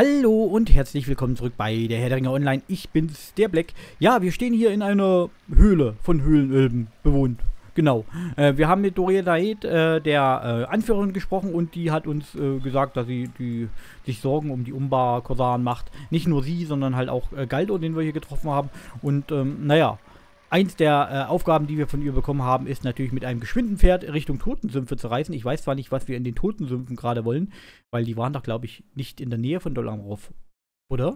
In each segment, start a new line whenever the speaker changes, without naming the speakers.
Hallo und herzlich willkommen zurück bei der Herr der Ringe Online. Ich bin's, der Black. Ja, wir stehen hier in einer Höhle von Höhlenelben bewohnt. Genau. Wir haben mit Doria Daed, der Anführerin, gesprochen und die hat uns gesagt, dass sie sich Sorgen um die Umbar-Korsaren macht. Nicht nur sie, sondern halt auch Galdo, den wir hier getroffen haben. Und naja, eins der Aufgaben, die wir von ihr bekommen haben, ist natürlich mit einem geschwinden Pferd Richtung Totensümpfe zu reisen. Ich weiß zwar nicht, was wir in den Totensümpfen gerade wollen, weil die waren doch, glaube ich, nicht in der Nähe von Dol Amroth. Oder?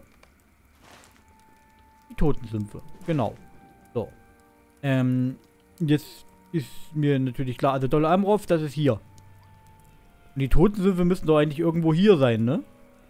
Die Totensümpfe. Genau. So. Jetzt ist mir natürlich klar, also Dol Amroth, das ist hier. Und die Totensümpfe müssten doch eigentlich irgendwo hier sein, ne?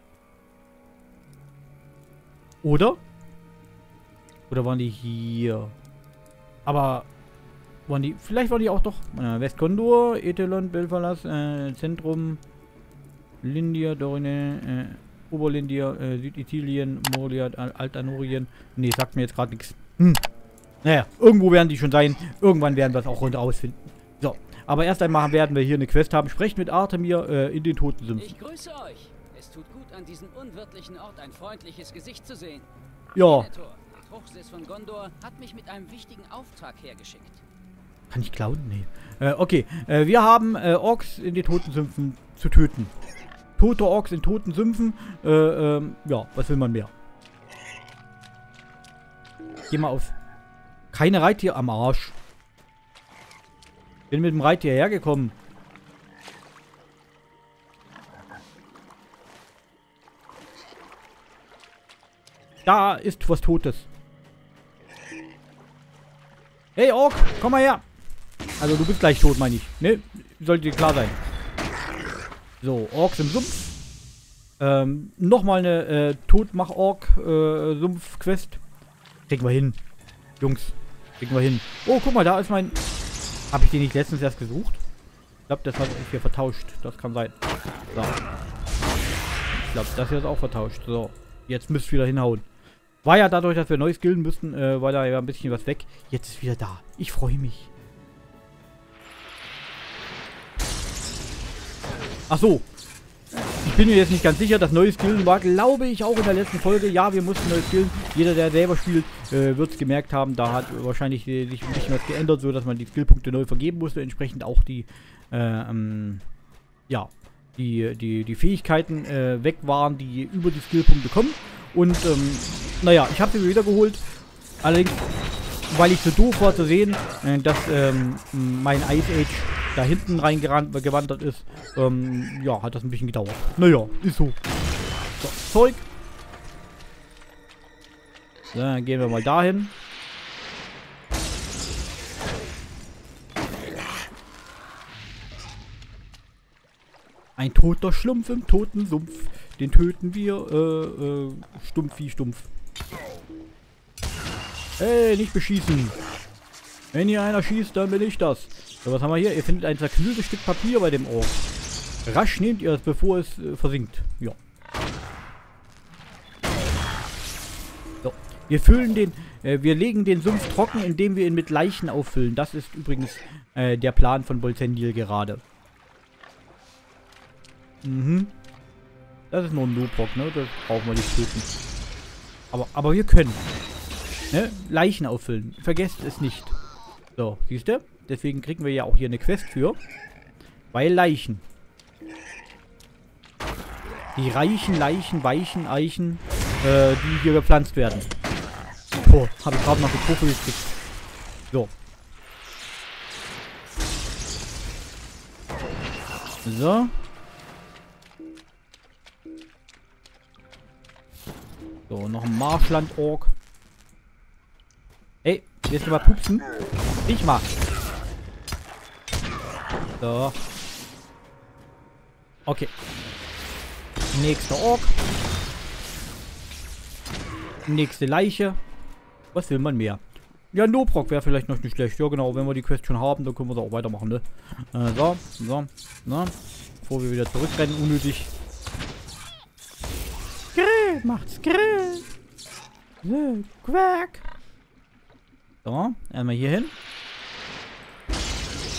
Oder? Oder waren die hier? Aber waren die, vielleicht waren die auch doch Westgondor, Ethelon, Belfalas, Zentrum, Lindia, Dorine, Oberlindia, Südithilien, Moriat, Altanorien. Nee, sagt mir jetzt gerade nichts. Naja, irgendwo werden die schon sein. Irgendwann werden wir es auch runter ausfinden. So, aber erst einmal werden wir hier eine Quest haben. Sprecht mit Artemir in den Totensümpfen.
Ich grüße euch. Es tut gut, an diesem unwirtlichen Ort ein freundliches Gesicht zu sehen.
Ja.
Venator, Hochsitz von Gondor, hat mich mit einem wichtigen Auftrag hergeschickt.
Kann ich klauen? Nee. Okay. Wir haben Orks in den Totensümpfen zu töten. Tote Orks in toten Sümpfen. Ja, was will man mehr? Geh mal auf. Keine Reittier am Arsch. Bin mit dem Reittier hergekommen. Da ist was Totes. Hey Ork, komm mal her. Also du bist gleich tot, meine ich. Ne? Sollte dir klar sein. So, Orks im Sumpf. Nochmal eine Todmach-Ork-Sumpf-Quest. Kriegen wir hin. Jungs, kriegen wir hin. Oh, guck mal, da ist mein... Habe ich den nicht letztens erst gesucht? Ich glaube, das hat sich hier vertauscht. Das kann sein. So. Ich glaube, das hier ist auch vertauscht. So. Jetzt müsst ihr wieder hinhauen. War ja dadurch, dass wir neu skillen müssten, war da ja ein bisschen was weg. Jetzt ist wieder da. Ich freue mich. Ach so. Ich bin mir jetzt nicht ganz sicher. Das neue Skillen war, glaube ich, auch in der letzten Folge. Ja, wir mussten neu skillen. Jeder, der selber spielt, wird es gemerkt haben. Da hat wahrscheinlich sich ein bisschen was geändert, so dass man die Skillpunkte neu vergeben musste. Entsprechend auch die, ja, die Fähigkeiten weg waren, die über die Skillpunkte kommen. Und, naja, ich habe sie wieder geholt. Allerdings, weil ich so doof war zu sehen, dass mein Ice Age da hinten reingewandert ist, ja, hat das ein bisschen gedauert. Naja, ist so. So, Zeug. So, dann gehen wir mal dahin. Ein toter Schlumpf im toten Sumpf. Den töten wir, stumpf wie stumpf. Hey, nicht beschießen. Wenn hier einer schießt, dann bin ich das. So, was haben wir hier? Ihr findet ein zerknülltes Stück Papier bei dem Ork. Rasch nehmt ihr es, bevor es versinkt. Ja. So. Wir füllen den, wir legen den Sumpf trocken, indem wir ihn mit Leichen auffüllen. Das ist übrigens der Plan von Bolzendiel gerade. Mhm. Das ist nur ein Noob-Rock, ne? Das brauchen wir nicht töten. Aber wir können. Ne? Leichen auffüllen. Vergesst es nicht. So, siehst du? Deswegen kriegen wir ja auch hier eine Quest für. Weil Leichen. Die reichen, Leichen, weichen Eichen, die hier gepflanzt werden. Oh, habe ich gerade noch getroffen gekriegt. So. So. So, noch ein Marschland-Ork. Ey, willst du mal pupsen? Ich mach. So. Okay. Nächster Ork. Nächste Leiche. Was will man mehr? Ja, Noob-Rock wäre vielleicht noch nicht schlecht. Ja, genau. Wenn wir die Quest schon haben, dann können wir sie auch weitermachen, ne? So. Bevor wir wieder zurückrennen, unnötig. Grill, macht's Grill. So, Quack. So, einmal hier hin.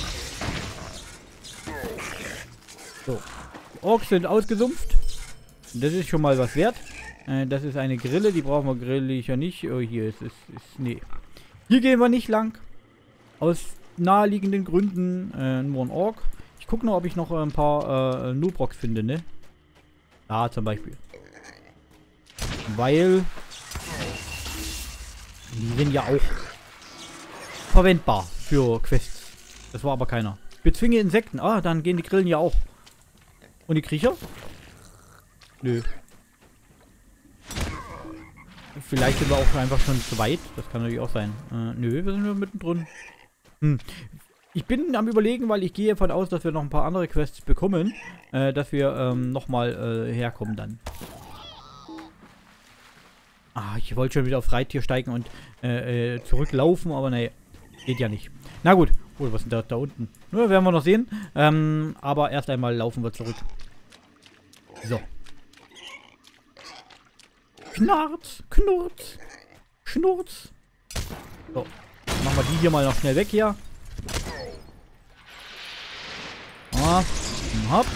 So. Die Orks sind ausgesumpft. Das ist schon mal was wert. Das ist eine Grille, die brauchen wir grillig ja nicht. Oh, hier ist nee. Hier gehen wir nicht lang. Aus naheliegenden Gründen nur ein Ork. Ich gucke noch, ob ich noch ein paar Nubrox finde, ne? Da zum Beispiel. Weil die sind ja auch verwendbar für Quests. Das war aber keiner. Bezwinge Insekten. Ah, dann gehen die Grillen ja auch. Und die Kriecher? Nö. Vielleicht sind wir auch einfach schon zu weit. Das kann natürlich auch sein. Nö, wir sind nur mittendrin. Ich bin am Überlegen, weil ich gehe davon aus, dass wir noch ein paar andere Quests bekommen, dass wir nochmal herkommen dann. Ah, ich wollte schon wieder aufs Reittier steigen und zurücklaufen, aber nee, geht ja nicht. Na gut. Oh, was ist denn da unten? Nur werden wir noch sehen. Aber erst einmal laufen wir zurück. So. Knarz, Knurz, Schnurz. So. Machen wir die hier mal noch schnell weg hier. Ah, hopp.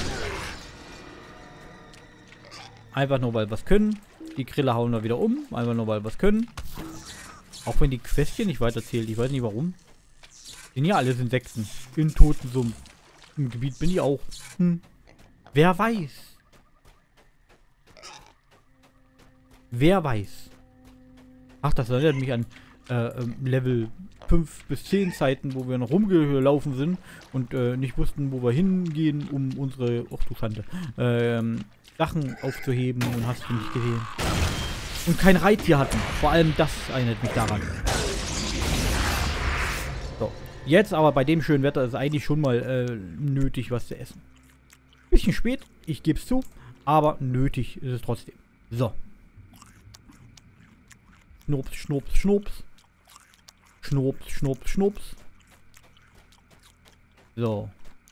Einfach nur, weil wir was können. Die Grille hauen wir wieder um. Einfach nur, weil wir was können. Auch wenn die Quest hier nicht weiterzählt. Ich weiß nicht warum. Sind ja alles Insekten. In toten Sumpf. Im Gebiet bin ich auch. Wer weiß. Wer weiß. Ach, das erinnert mich an Level 5 bis 10 Zeiten, wo wir noch rumgelaufen sind und nicht wussten, wo wir hingehen, um unsere, ach du Schande, Sachen aufzuheben und hast du nicht gesehen. Und kein Reittier hatten. Vor allem das erinnert mich daran. So. Jetzt aber bei dem schönen Wetter ist eigentlich schon mal nötig, was zu essen. Bisschen spät, ich gebe es zu, aber nötig ist es trotzdem. So. Schnups, schnups, schnups. Schnups, schnups, schnups. So.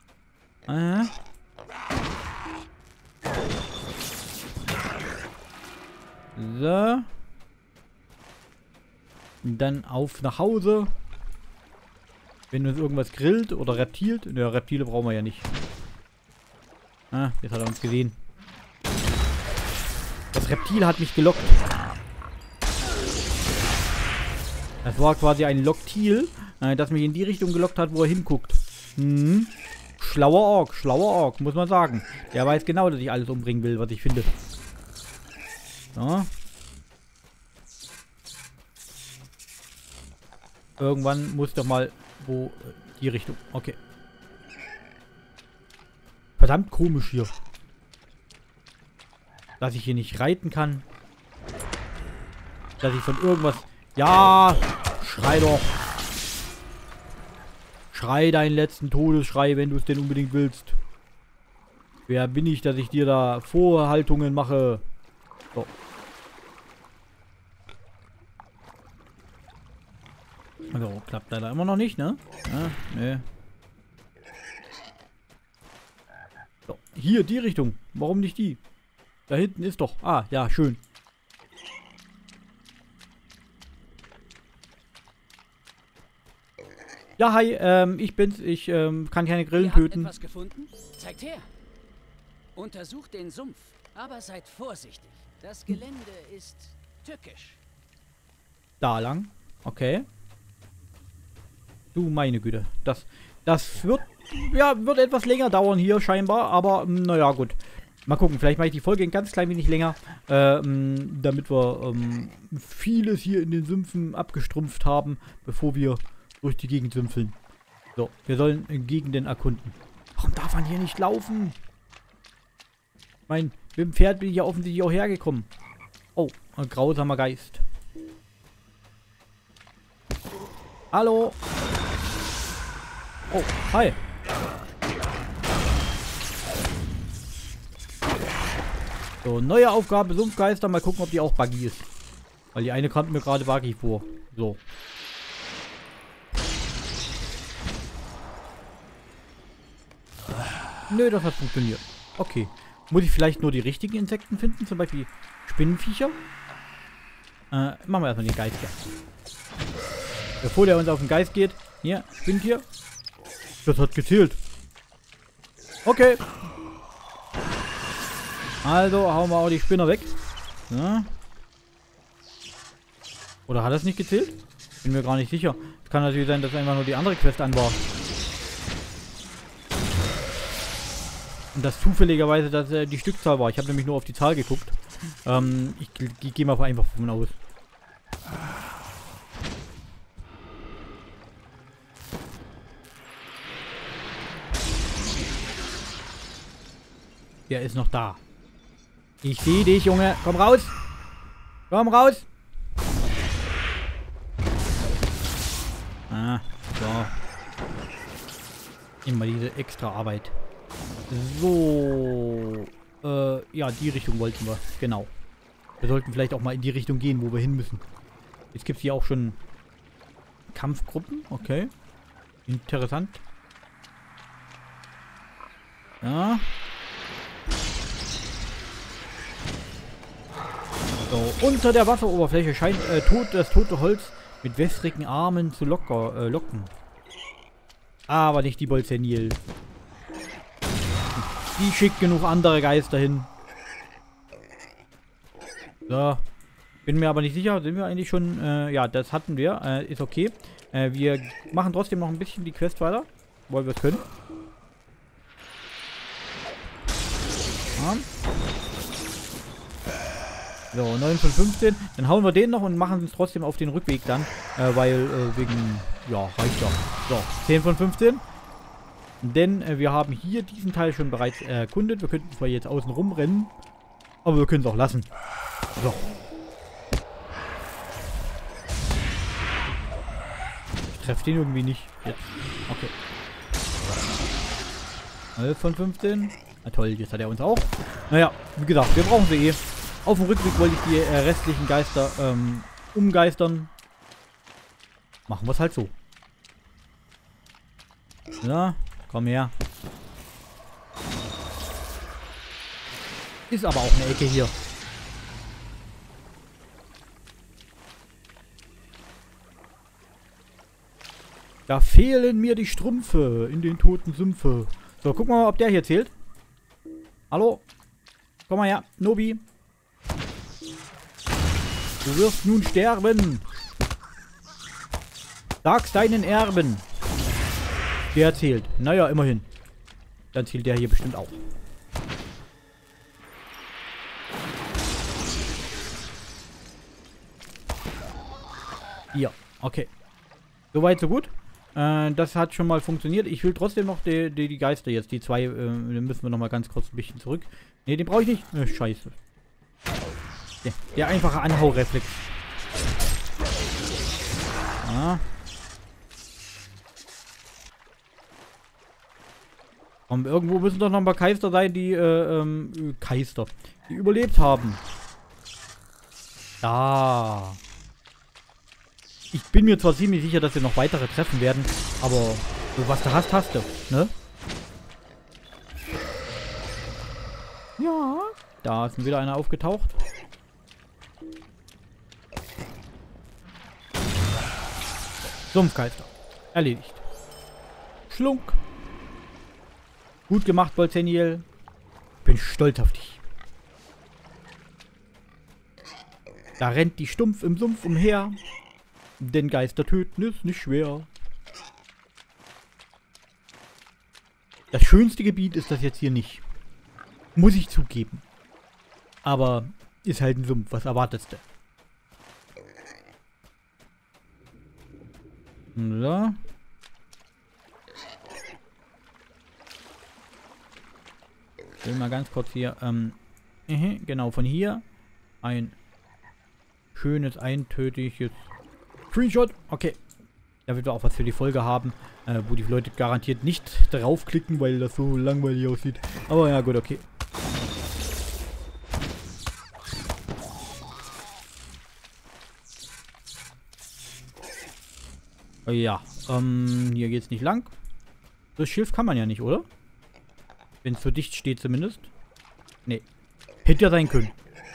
So. Dann auf nach Hause. Wenn uns irgendwas grillt oder reptilt. Ne, Reptile brauchen wir ja nicht. Ah, jetzt hat er uns gesehen. Das Reptil hat mich gelockt. Das war quasi ein Loktil, das mich in die Richtung gelockt hat, wo er hinguckt. Schlauer Ork, muss man sagen. Der weiß genau, dass ich alles umbringen will, was ich finde. So. Irgendwann muss doch mal wo die Richtung. Okay. Verdammt komisch hier. Dass ich hier nicht reiten kann. Dass ich von irgendwas... Ja! Schrei doch! Schrei deinen letzten Todesschrei, wenn du es denn unbedingt willst. Wer bin ich, dass ich dir da Vorhaltungen mache? So. Also, klappt leider immer noch nicht, ne? Ja, ne. So, hier, die Richtung. Warum nicht die? Da hinten ist doch. Ah, ja, schön. Ja, hi, ich bin's. Ich kann keine Grillen töten.
Etwas gefunden? Zeigt her. Untersucht den Sumpf, aber seid vorsichtig. Das Gelände ist tückisch.
Da lang. Okay. Du meine Güte. Das wird, ja, wird etwas länger dauern hier scheinbar, aber naja, gut. Mal gucken, vielleicht mache ich die Folge ein ganz klein wenig länger, damit wir vieles hier in den Sümpfen abgestrumpft haben, bevor wir durch die Gegend sümpfeln. So, wir sollen Gegenden erkunden. Warum darf man hier nicht laufen? Ich meine, mit dem Pferd bin ich ja offensichtlich auch hergekommen. Oh, ein grausamer Geist. Hallo. Oh, hi. So, neue Aufgabe, Sumpfgeister. Mal gucken, ob die auch buggy ist. Weil die eine kommt mir gerade buggy vor. So. Nö, das hat funktioniert. Okay. Muss ich vielleicht nur die richtigen Insekten finden? Zum Beispiel Spinnenviecher? Machen wir erstmal den Geist hier. Bevor der uns auf den Geist geht. Hier, Spinnentier. Das hat gezählt. Okay. Also hauen wir auch die Spinner weg. Ja. Oder hat das nicht gezählt? Bin mir gar nicht sicher. Es kann natürlich sein, dass einfach nur die andere Quest an war. Und das zufälligerweise dass, die Stückzahl war. Ich habe nämlich nur auf die Zahl geguckt. Ich gehe mal einfach davon aus. Der ist noch da. Ich sehe dich, Junge. Komm raus. Komm raus. Ah, so. Immer diese extra Arbeit. So. Ja, die Richtung wollten wir. Genau. Wir sollten vielleicht auch mal in die Richtung gehen, wo wir hin müssen. Jetzt gibt es hier auch schon Kampfgruppen. Okay. Interessant. Ja. So, unter der Wasseroberfläche scheint das tote Holz mit wässrigen Armen zu locken. Aber nicht die Bolzenil. Die schickt genug andere Geister hin. So. Bin mir aber nicht sicher. Sind wir eigentlich schon... ja, das hatten wir. Ist okay. Wir machen trotzdem noch ein bisschen die Quest weiter. Weil wir es können. Ja. So, 9 von 15. Dann hauen wir den noch und machen es trotzdem auf den Rückweg dann. Weil, wegen... Ja, reicht ja. So, 10 von 15. Denn wir haben hier diesen Teil schon bereits erkundet. Wir könnten zwar jetzt außen rumrennen, aber wir können es auch lassen. So. Ich treffe den irgendwie nicht. Jetzt. Okay. 11 von 15. Na toll, jetzt hat er uns auch. Naja, wie gesagt, wir brauchen sie eh. Auf dem Rückweg wollte ich die restlichen Geister umgeistern. Machen wir es halt so. Ja, komm her. Ist aber auch eine Ecke hier. Da fehlen mir die Strümpfe in den toten Sümpfe. So, gucken wir mal, ob der hier zählt. Hallo? Komm mal her, Nobi. Du wirst nun sterben. Sag's deinen Erben. Der zählt. Naja, immerhin. Dann zählt der hier bestimmt auch. Ja, okay. Soweit, so gut. Das hat schon mal funktioniert. Ich will trotzdem noch die Geister jetzt. Die zwei, den müssen wir noch mal ganz kurz ein bisschen zurück. Ne, den brauche ich nicht. Scheiße. Der einfache Anhaureflex. Ja. Und irgendwo müssen doch noch ein paar Geister sein, die, die überlebt haben. Da. Ich bin mir zwar ziemlich sicher, dass wir noch weitere treffen werden, aber so was du hast, hast du, ne? Ja. Da ist wieder einer aufgetaucht. Sumpfgeister. Erledigt. Schlunk. Gut gemacht, Bolzeniel. Bin stolz auf dich. Da rennt die stumpf im Sumpf umher. Denn Geister töten ist nicht schwer. Das schönste Gebiet ist das jetzt hier nicht. Muss ich zugeben. Aber ist halt ein Sumpf. Was erwartest du? So. Ich will mal ganz kurz hier, genau, von hier ein schönes, eintötiges Screenshot. Okay. Damit wir auch was für die Folge haben, wo die Leute garantiert nicht draufklicken, weil das so langweilig aussieht. Aber ja, gut, okay. Ja, hier geht's nicht lang. Das Schiff kann man ja nicht, oder? Wenn es so dicht steht zumindest. Nee. Hätte ja sein können.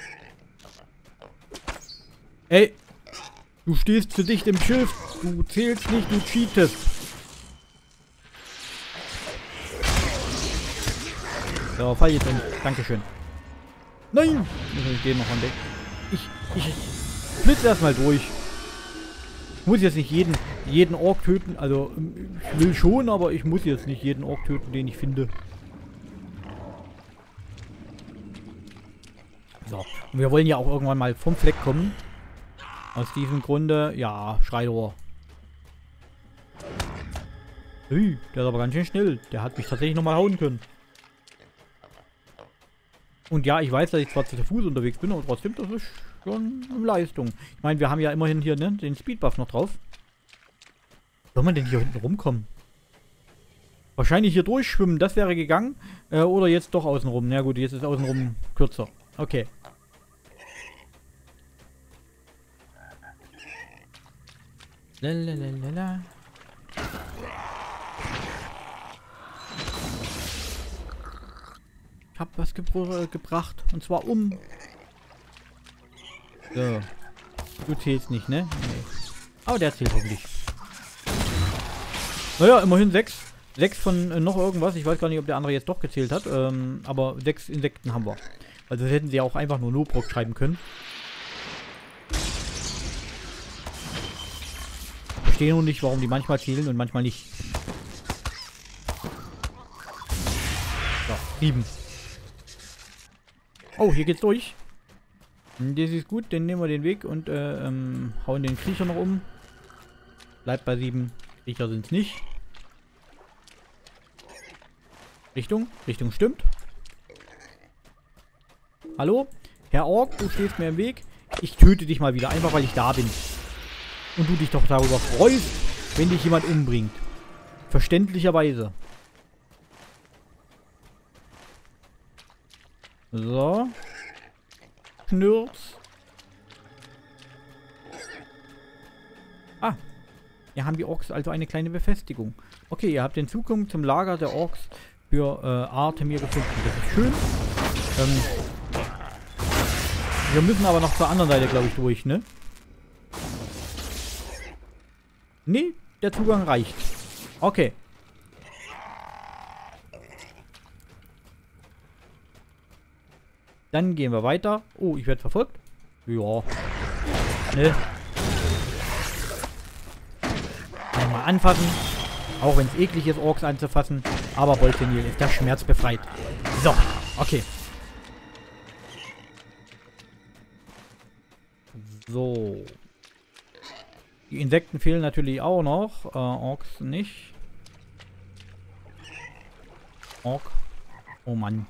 Ey! Du stehst zu dicht im Schiff. Du zählst nicht, du cheatest. So, fall jetzt um. Dankeschön. Nein! Ich gehe noch an Deck. Ich flitze erstmal durch. Ich muss jetzt nicht jeden Ork töten. Also, ich will schon, aber ich muss jetzt nicht jeden Ork töten, den ich finde. So. Und wir wollen ja auch irgendwann mal vom Fleck kommen. Aus diesem Grunde, ja, Schreidor. Ui, der ist aber ganz schön schnell. Der hat mich tatsächlich nochmal hauen können. Und ja, ich weiß, dass ich zwar zu Fuß unterwegs bin, aber trotzdem, das ist schon eine Leistung. Ich meine, wir haben ja immerhin hier, ne, den Speedbuff noch drauf. Soll man denn hier hinten rumkommen? Wahrscheinlich hier durchschwimmen, das wäre gegangen. Oder jetzt doch außenrum. Na gut, jetzt ist außenrum kürzer. Okay. Lalalala. Ich hab was gebracht. Und zwar um. So. Du zählst nicht, ne? Nee. Aber der zählt hoffentlich. Naja, immerhin 6. 6 von noch irgendwas. Ich weiß gar nicht, ob der andere jetzt doch gezählt hat. Aber 6 Insekten haben wir. Also das hätten sie ja auch einfach nur Lobrock schreiben können. Ich verstehe nur nicht, warum die manchmal zählen und manchmal nicht. So, 7. Oh, hier geht's durch. Das ist gut, dann nehmen wir den Weg und hauen den Kriecher noch um. Bleibt bei 7. Kriecher sind's nicht. Richtung stimmt. Hallo? Herr Ork, du stehst mir im Weg. Ich töte dich mal wieder, einfach weil ich da bin. Und du dich doch darüber freust, wenn dich jemand umbringt. Verständlicherweise. So. Knurz. Ah. Hier haben die Orks also eine kleine Befestigung. Okay, ihr habt den Zugang zum Lager der Orks für Artemir gefunden. Das ist schön. Wir müssen aber noch zur anderen Seite, glaube ich, durch, ne? Nee, der Zugang reicht. Okay. Dann gehen wir weiter. Oh, ich werde verfolgt. Ja. Ne? Einmal anfassen. Auch wenn es eklig ist, Orks anzufassen. Aber Boltenil ist der Schmerz befreit. So, okay. So. Die Insekten fehlen natürlich auch noch. Orks nicht. Ork. Oh Mann.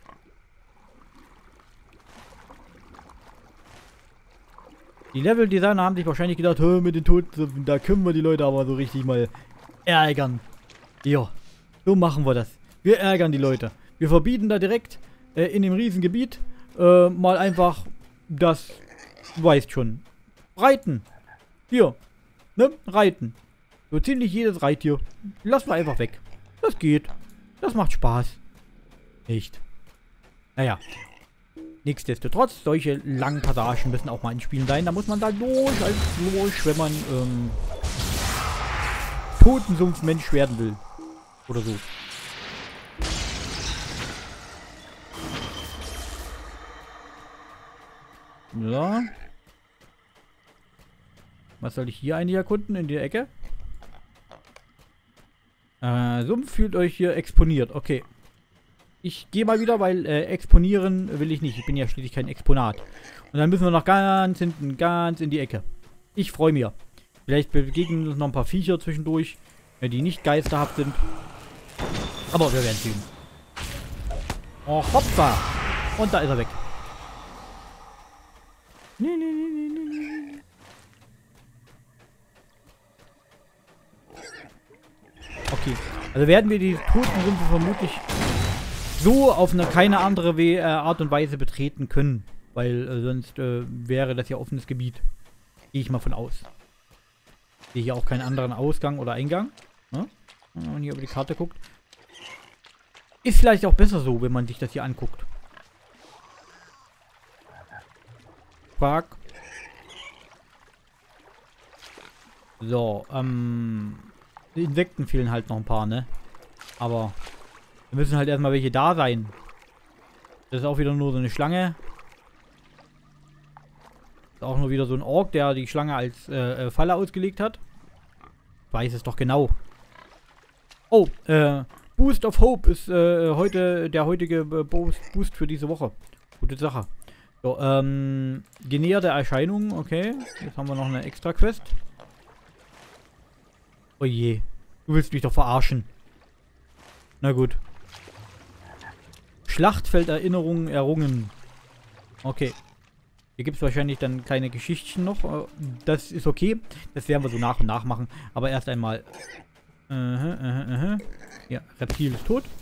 Die Level-Designer haben sich wahrscheinlich gedacht, mit den Toten, da können wir die Leute aber so richtig mal ärgern. Ja, so machen wir das. Wir ärgern die Leute. Wir verbieten da direkt in dem Riesengebiet mal einfach das, du weißt schon, Reiten. Hier, ne, Reiten. So ziemlich jedes Reittier. Lassen wir einfach weg. Das geht. Das macht Spaß. Nicht. Naja. Nichtsdestotrotz, solche langen Passagen müssen auch mal in Spielen sein. Da muss man da durch, wenn man Totensumpfmensch werden will. Oder so. Ja. Was soll ich hier eigentlich erkunden? In der Ecke? Sumpf fühlt euch hier exponiert. Okay. Ich gehe mal wieder, weil exponieren will ich nicht. Ich bin ja schließlich kein Exponat. Und dann müssen wir noch ganz hinten, ganz in die Ecke. Ich freue mich. Vielleicht begegnen uns noch ein paar Viecher zwischendurch, die nicht geisterhaft sind. Aber wir werden sehen. Oh, hoppa! Und da ist er weg. Okay. Also werden wir die Totensümpfe vermutlich so auf eine keine andere Art und Weise betreten können. Weil sonst wäre das ja offenes Gebiet. Gehe ich mal von aus. Sehe hier auch keinen anderen Ausgang oder Eingang. Ne? Wenn man hier über die Karte guckt. Ist vielleicht auch besser so, wenn man sich das hier anguckt. Quark. So, die Insekten fehlen halt noch ein paar, ne? Aber wir müssen halt erstmal welche da sein. Das ist auch wieder nur so eine Schlange. Auch nur wieder so ein Ork, der die Schlange als Falle ausgelegt hat. Weiß es doch genau. Oh, Boost of Hope ist heute der heutige Boost für diese Woche. Gute Sache. So, genäherte Erscheinungen, okay. Jetzt haben wir noch eine extra Quest. Oh je. Du willst mich doch verarschen. Na gut. Schlachtfelderinnerungen errungen. Okay. Hier gibt es wahrscheinlich dann kleine Geschichtchen noch. Das ist okay. Das werden wir so nach und nach machen. Aber erst einmal. Ja, Reptil ist tot.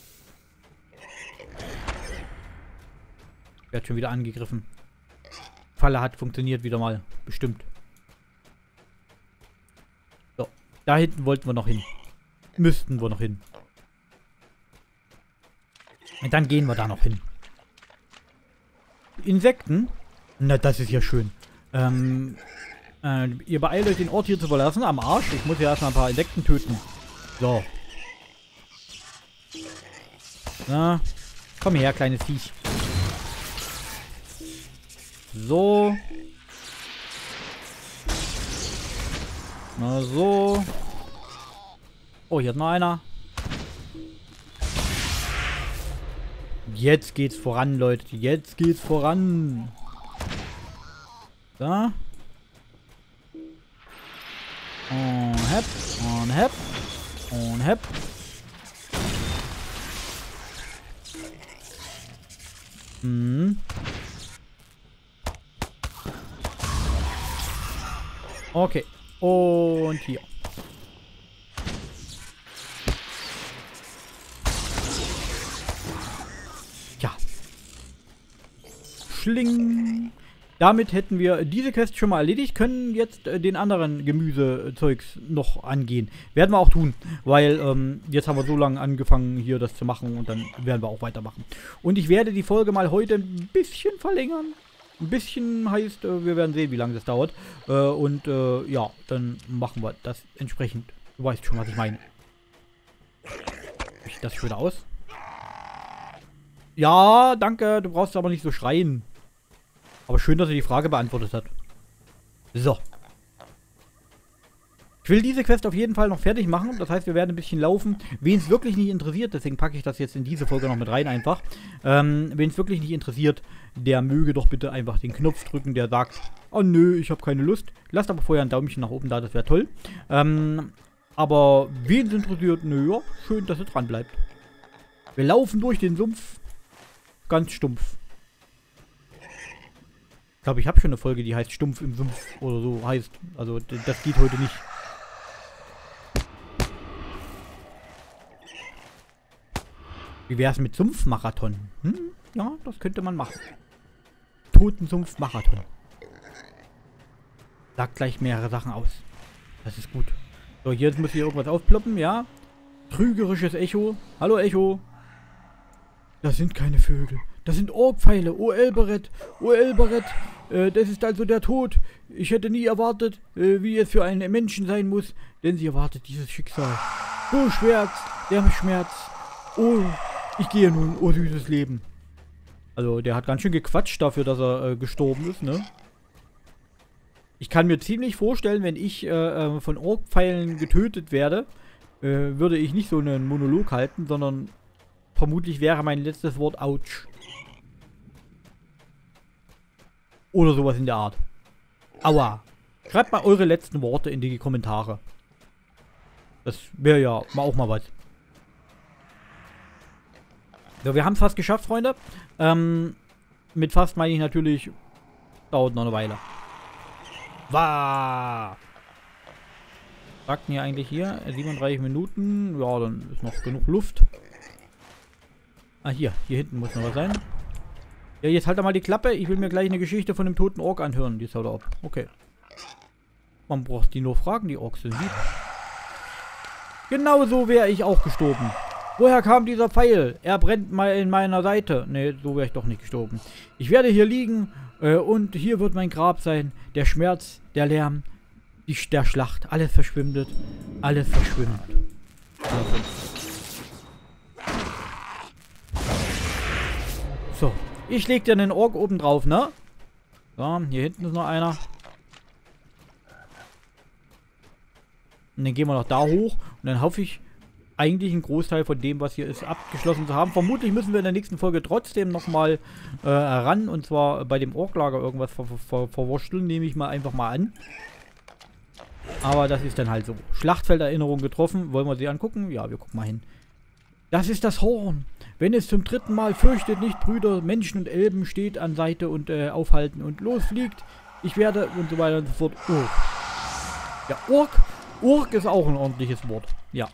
Wird schon wieder angegriffen. Falle hat funktioniert wieder mal. Bestimmt. So. Da hinten wollten wir noch hin. Müssten wir noch hin. Und dann gehen wir da noch hin. Insekten? Na, das ist ja schön. Ihr beeilt euch, den Ort hier zu verlassen. Am Arsch. Ich muss ja erstmal ein paar Insekten töten. So. Na, komm her, kleines Viech. So. Na so. Oh, hier hat noch einer. Jetzt geht's voran, Leute. Jetzt geht's voran. Da. Und hepp. Und hepp. Und hepp. Hm. Okay. Und hier. Ja. Schling. Damit hätten wir diese Quest schon mal erledigt, können jetzt den anderen Gemüsezeugs noch angehen. Werden wir auch tun, weil jetzt haben wir so lange angefangen, hier das zu machen und dann werden wir auch weitermachen. Und ich werde die Folge mal heute ein bisschen verlängern. Ein bisschen heißt, wir werden sehen, wie lange das dauert. Ja, dann machen wir das entsprechend. Du weißt schon, was ich meine. Sieht das schön aus? Ja, danke. Du brauchst aber nicht so schreien. Aber schön, dass er die Frage beantwortet hat. So. Ich will diese Quest auf jeden Fall noch fertig machen. Das heißt, wir werden ein bisschen laufen. Wen es wirklich nicht interessiert, deswegen packe ich das jetzt in diese Folge noch mit rein einfach. Wen es wirklich nicht interessiert, der möge doch bitte einfach den Knopf drücken, der sagt, oh nö, ich habe keine Lust. Lasst aber vorher ein Daumenchen nach oben da, das wäre toll. Aber wen es interessiert, nö, ja, schön, dass er dran bleibt. Wir laufen durch den Sumpf. Ganz stumpf. Ich glaube, ich habe schon eine Folge, die heißt Stumpf im Sumpf oder so heißt. Also, das geht heute nicht. Wie wäre es mit Sumpfmarathon? Ja, das könnte man machen. Totensumpfmarathon. Sagt gleich mehrere Sachen aus. Das ist gut. So, jetzt muss hier irgendwas aufploppen, ja? Trügerisches Echo. Hallo, Echo. Das sind keine Vögel. Das sind Orkpfeile. Oh, Elbereth. Oh, Elbereth. Das ist also der Tod. Ich hätte nie erwartet, wie es für einen Menschen sein muss, denn sie erwartet dieses Schicksal. Oh, Schmerz. Der Schmerz. Oh, ich gehe nun. Oh, süßes Leben. Also, der hat ganz schön gequatscht dafür, dass er gestorben ist, ne? Ich kann mir ziemlich vorstellen, wenn ich von Orkpfeilen getötet werde, würde ich nicht so einen Monolog halten, sondern vermutlich wäre mein letztes Wort Autsch. Oder sowas in der Art. Aua. Schreibt mal eure letzten Worte in die Kommentare. Das wäre ja auch mal was. So, wir haben es fast geschafft, Freunde. Mit fast meine ich natürlich, dauert noch eine Weile. Wow. Sagten hier eigentlich hier 37 Minuten. Ja, dann ist noch genug Luft. Ah, hier hinten muss noch was sein. Ja, jetzt halt doch mal die Klappe. Ich will mir gleich eine Geschichte von dem toten Ork anhören. Die ist halt ab. Okay. Man braucht die nur fragen, die Orks sind lieb. Genau so wäre ich auch gestorben. Woher kam dieser Pfeil? Er brennt mal in meiner Seite. Ne, so wäre ich doch nicht gestorben. Ich werde hier liegen und hier wird mein Grab sein. Der Schmerz, der Lärm, der Schlacht. Alles verschwindet. Alles verschwimmt. So. Ich leg dir einen Ork oben drauf, ne? So, hier hinten ist noch einer. Und dann gehen wir noch da hoch. Und dann hoffe ich, eigentlich einen Großteil von dem, was hier ist, abgeschlossen zu haben. Vermutlich müssen wir in der nächsten Folge trotzdem nochmal ran. Und zwar bei dem Orklager irgendwas verwurschteln. Nehme ich mal einfach mal an. Aber das ist dann halt so. Schlachtfelderinnerung getroffen. Wollen wir sie angucken? Ja, wir gucken mal hin. Das ist das Horn. Wenn es zum 3. Mal fürchtet nicht, Brüder, Menschen und Elben, steht an Seite und aufhalten und losfliegt. Ich werde und so weiter und so fort. Ork. Ja, Ork. Ork ist auch ein ordentliches Wort. Ja.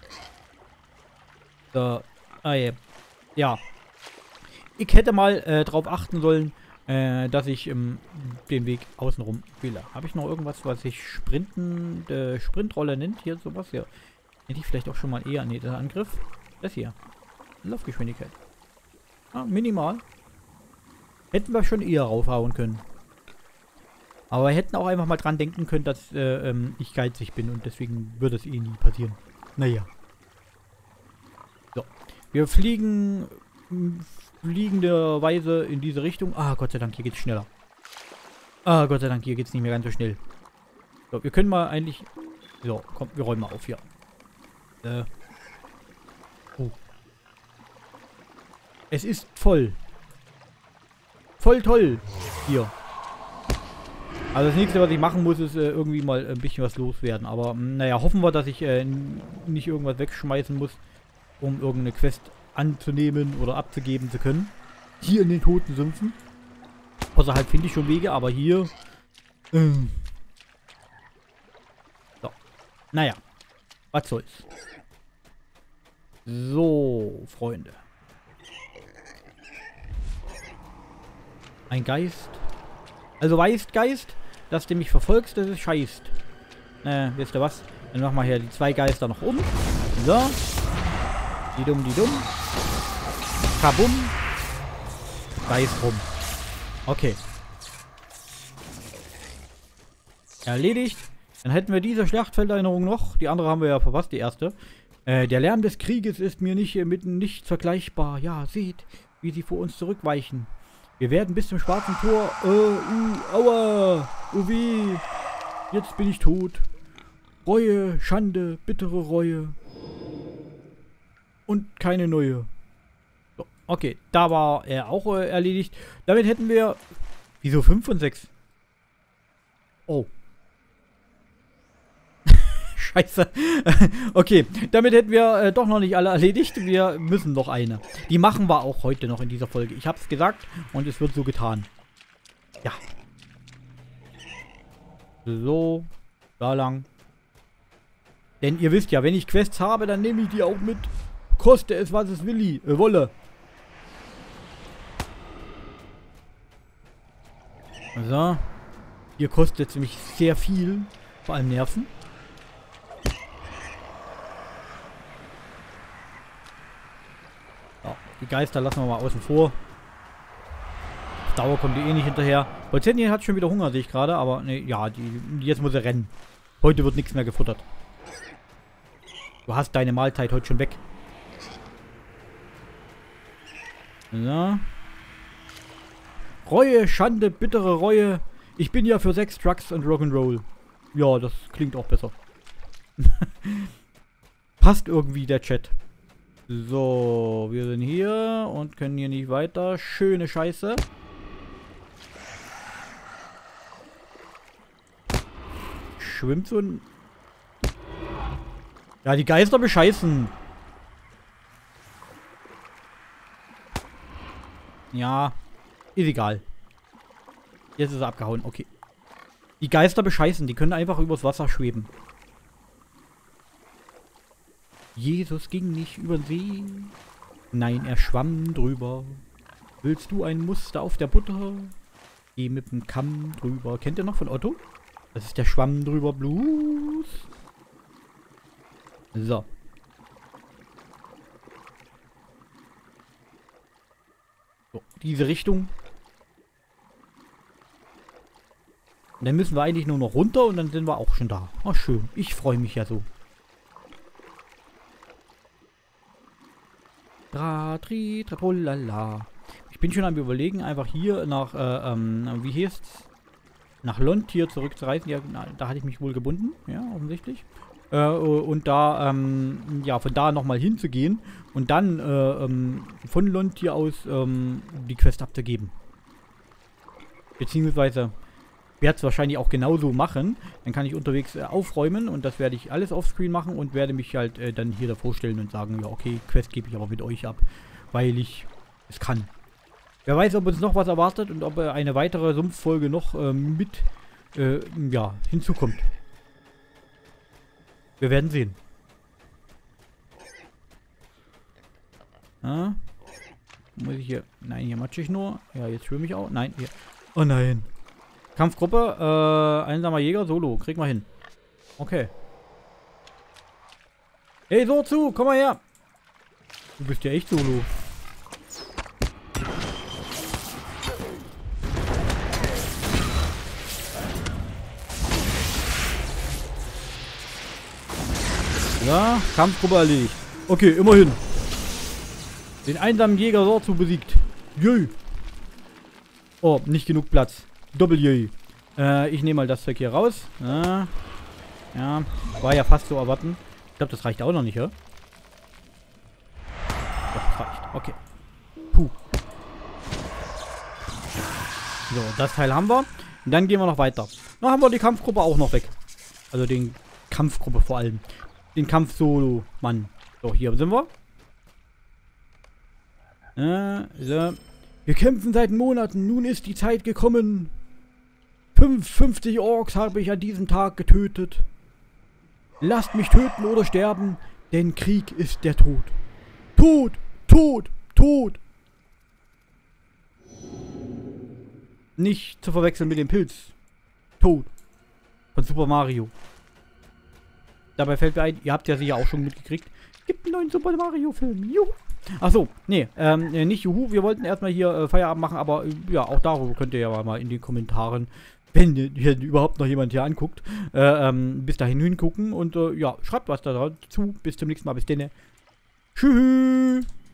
Ja. Ich hätte mal drauf achten sollen, dass ich den Weg außenrum wähle. Habe ich noch irgendwas, was sich Sprintrolle nennt? Hier sowas? Ja. Hätte ich vielleicht auch schon mal eher. Nee, der Angriff. Das hier. Laufgeschwindigkeit. Ah, minimal. Hätten wir schon eher raufhauen können. Aber wir hätten auch einfach mal dran denken können, dass ich geizig bin und deswegen würde es eh nie passieren. Naja. So. Wir fliegen fliegenderweise in diese Richtung. Ah, Gott sei Dank, hier geht's schneller. Ah, Gott sei Dank, hier geht's nicht mehr ganz so schnell. So, wir können mal eigentlich... So, komm, wir räumen mal auf hier. Oh. Es ist voll. Voll toll. Hier. Also das nächste, was ich machen muss, ist irgendwie mal ein bisschen was loswerden. Aber naja, hoffen wir, dass ich nicht irgendwas wegschmeißen muss, um irgendeine Quest anzunehmen oder abzugeben zu können. Hier in den toten Sümpfen. Außerhalb finde ich schon Wege, aber hier... So. Naja. Was soll's. So, Freunde. Ein Geist. Also weißt, Geist, dass du mich verfolgst, das ist scheißt. Wisst ihr was? Dann machen wir hier die 2 Geister noch um. So. Die dumm. Kabum. Geist rum. Okay. Erledigt. Dann hätten wir diese Schlachtfelderinnerung noch. Die andere haben wir ja verpasst, die erste. Der Lärm des Krieges ist mir mit nichts vergleichbar. Ja, seht, wie sie vor uns zurückweichen. Wir werden bis zum schwarzen Tor. Aua. Weh. Jetzt bin ich tot. Reue, Schande, bittere Reue. Und keine neue. So, okay, da war er auch erledigt. Damit hätten wir... Wieso 5 und 6? Oh. Scheiße. Okay, damit hätten wir doch noch nicht alle erledigt. Wir müssen noch eine. Die machen wir auch heute noch in dieser Folge. Ich habe es gesagt und es wird so getan. Ja. So. Da lang. Denn ihr wisst ja, wenn ich Quests habe, dann nehme ich die auch mit. Koste es, was es wolle. So. Hier kostet es nämlich sehr viel. Vor allem Nerven. Die Geister lassen wir mal außen vor. Auf Dauer kommt die eh nicht hinterher. Bolzenien hat schon wieder Hunger, sehe ich gerade. Aber ne, ja, jetzt muss er rennen. Heute wird nichts mehr gefuttert. Du hast deine Mahlzeit heute schon weg. So. Reue, Schande, bittere Reue. Ich bin ja für Sex, Drugs und Rock'n'Roll. Ja, das klingt auch besser. Passt irgendwie der Chat. So, wir sind hier und können hier nicht weiter. Schöne Scheiße. Schwimmt so ein... Ja, die Geister bescheißen. Ja, ist egal. Jetzt ist er abgehauen, okay. Die Geister bescheißen, die können einfach übers Wasser schweben. Jesus ging nicht über den See. Nein, er schwamm drüber. Willst du ein Muster auf der Butter? Geh mit dem Kamm drüber. Kennt ihr noch von Otto? Das ist der Schwamm drüber Blues. So. So, diese Richtung. Und dann müssen wir eigentlich nur noch runter und dann sind wir auch schon da. Oh, schön. Ich freue mich ja so. Ich bin schon am Überlegen, einfach hier nach, wie heißt's? nach Lontier zurückzureisen. Ja, da hatte ich mich wohl gebunden. Ja, offensichtlich. Und da, ja, von da nochmal hinzugehen und dann von Lontier aus die Quest abzugeben. Beziehungsweise werde es wahrscheinlich auch genauso machen. Dann kann ich unterwegs aufräumen und das werde ich alles offscreen machen und werde mich halt dann hier davor stellen und sagen, ja okay, Quest gebe ich aber mit euch ab, weil ich es kann. Wer weiß, ob uns noch was erwartet und ob eine weitere Sumpffolge noch mit ja, hinzukommt. Wir werden sehen. Ah. Muss ich hier... Nein, hier matsche ich nur. Ja, jetzt schwimme ich auch. Nein, hier. Oh nein. Kampfgruppe, einsamer Jäger, Solo. Krieg mal hin. Okay. Hey, so zu, komm mal her. Du bist ja echt Solo. Ja, Kampfgruppe erledigt. Okay, immerhin. Den einsamen Jäger Sorzu besiegt. Jö. Oh, nicht genug Platz. Doppel-Jö. Ich nehme mal das Zeug hier raus. Ja, war ja fast zu erwarten. Ich glaube, das reicht auch noch nicht, ja? Doch, das reicht. Okay. Puh. So, das Teil haben wir. Und dann gehen wir noch weiter. Dann haben wir die Kampfgruppe auch noch weg. Also den Kampfgruppe vor allem. Den Kampf-Solo-Mann. So, hier sind wir. So. Wir kämpfen seit Monaten. Nun ist die Zeit gekommen. 50 Orks habe ich an diesem Tag getötet. Lasst mich töten oder sterben, denn Krieg ist der Tod. Tod, Tod, Tod. Nicht zu verwechseln mit dem Pilz. Tod. Von Super Mario. Dabei fällt mir ein, ihr habt ja sicher auch schon mitgekriegt, es gibt einen neuen Super Mario Film. Juhu. Achso, nee, nicht Juhu. Wir wollten erstmal hier Feierabend machen, aber ja, auch darüber könnt ihr ja mal in den Kommentaren, wenn hier überhaupt noch jemand hier anguckt, bis dahin hingucken und ja, schreibt was dazu. Bis zum nächsten Mal. Bis dann. Tschüss.